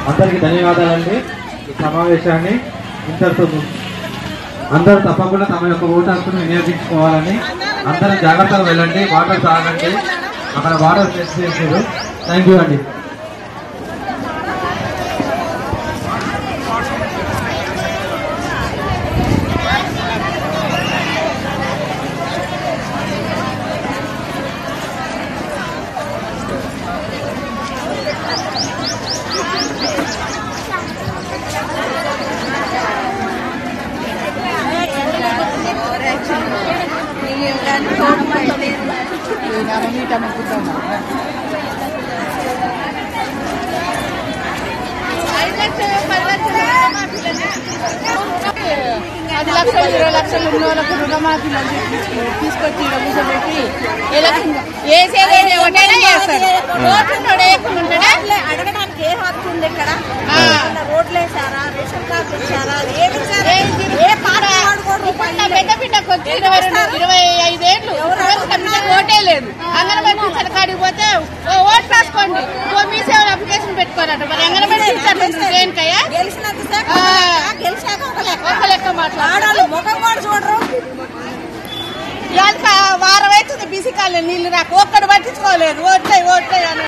అందరికీ ధన్యవాదాలండి. ఈ సమావేశాన్ని ఇంతటితో అందరూ తప్పకుండా తమ యొక్క ఓటు హక్కును వినియోగించుకోవాలని అందరూ జాగ్రత్తగా వెళ్ళండి. వాటర్ తాగండి. అక్కడ వాటర్ టెస్ట్ చేసారు. థ్యాంక్ యూ అండి. అది లక్షలు 20 లక్షలు ఉన్న వాళ్ళకు రుణమాఫీలు తీసుకొచ్చి కూర్చోబెట్టి వేసేది ఒకటైనా చేస్తారు. అడగడానికి ఏ హక్కు ఉంది ఇక్కడ? రోడ్లు వేసారా, రేషన్ కార్డు ఇచ్చారా, పెద్ద బిడ్డకు వచ్చి 25 ఏళ్ళు ఓటే లేదు. అంగన్వాడీ టీచర్ కాడికి పోతే ఓటు రాసుకోండి, మీ సేవలు అప్లికేషన్ పెట్టుకోరట. మరి అంగన్వాడీ టీచర్ దేనికయ్యా? గెలిచాక ఒక లెక్క మాట్లాడాలి, ముఖం కూడా చూడరు. వారం అవుతుంది బీసీ కాలనీ నీళ్లు రాక ఒక్కడు పట్టించుకోలేదు. ఓట్లే అని